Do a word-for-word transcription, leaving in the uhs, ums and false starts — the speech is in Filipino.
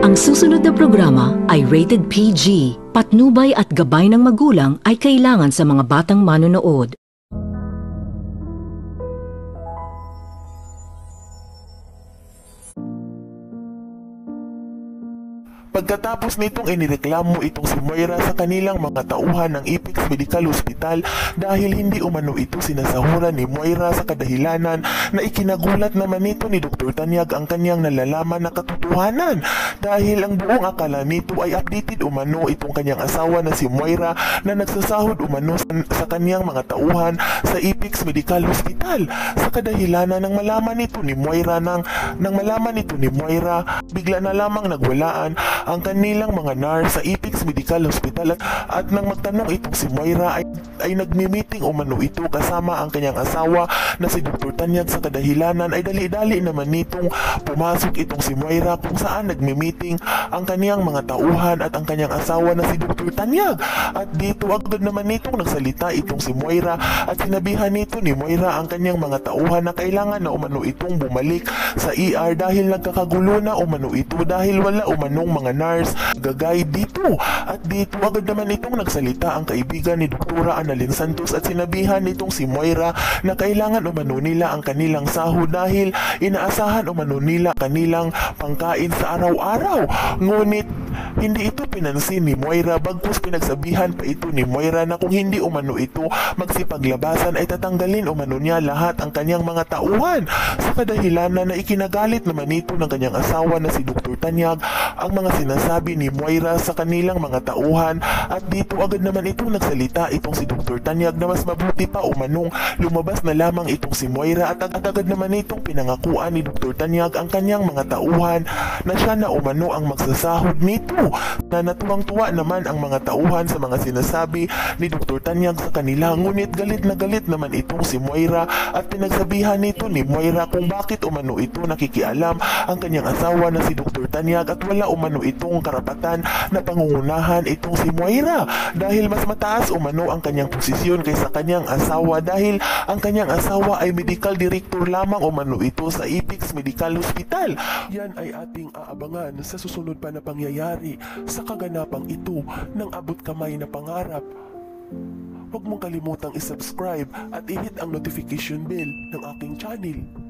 Ang susunod na programa ay rated P G. Patnubay at gabay ng magulang ay kailangan sa mga batang manonood. Pagkatapos nitong inireklamo itong si Moira sa kanilang mga tauhan ng Apex Medical Hospital dahil hindi umano ito sinasahuran ni Moira sa kadahilanan na ikinagulat naman nito ni Doktor Tanyag ang kanyang nalalaman na katotohanan dahil ang buong akala nito ay updated umano itong kanyang asawa na si Moira na nagsasahod umano sa, sa kanyang mga tauhan sa Apex Medical Hospital. Sa kadahilanan ng malaman nito ni Moira nang, nang malaman nito ni Moira, bigla na lamang nagwalaan ang kanilang mga nurse sa Apex Medical Hospital at, at nang magtanong itong si Moira ay, ay nagmi-meeting umano ito kasama ang kanyang asawa na si Doktor Tanyag. Sa kadahilanan ay dali-dali naman nitong pumasok itong si Moira kung saan nagmi-meeting ang kanyang mga tauhan at ang kanyang asawa na si Doktor Tanyag. At dito agad naman nitong nagsalita itong si Moira at sinabihan nito ni Moira ang kanyang mga tauhan na kailangan na umano itong bumalik sa E R dahil nagkakagulo na umano ito dahil wala umanong mga nurse gagay dito. At dito agad naman itong nagsalita ang kaibigan ni Doktora Annalyn Santos at sinabihan nitong si Moira na kailangan umano nila ang kanilang sahod dahil inaasahan umano nila kanilang pangkain sa araw-araw. Ngunit hindi ito pinansin ni Moira, bagkus pinagsabihan pa ito ni Moira na kung hindi umano ito magsipaglabasan ay tatanggalin umano niya lahat ang kanyang mga tauhan. Sa kadahilanan na ikinagalit naman ito ng kanyang asawa na si Doktor Tanyag ang mga sinasabi ni Moira sa kanilang mga tauhan. At dito agad naman itong nagsalita itong si Doktor Tanyag na mas mabuti pa umanong lumabas na lamang itong si Moira at agad naman itong pinangakuan ni Doktor Tanyag ang kanyang mga tauhan na siya na umano ang magsasahod nito. Na natuwang-tuwa naman ang mga tauhan sa mga sinasabi ni Doktor Tanyag sa kanila, ngunit galit na galit naman itong si Moira at pinagsabihan nito ni Moira kung bakit umano ito nakikialam ang kanyang asawa na si Doktor Tanyag at wala umano itong karapatan na pangungunahan itong si Moira dahil mas mataas umano ang kanyang posisyon kaysa kanyang asawa dahil ang kanyang asawa ay medical director lamang umano ito sa Apex Medical Hospital. Yan ay ating aabangan sa susunod pa na pangyayari sa kaganapang ito ng abot kamay na pangarap. Huwag mong kalimutang isubscribe at i-hit ang notification bell ng aking channel.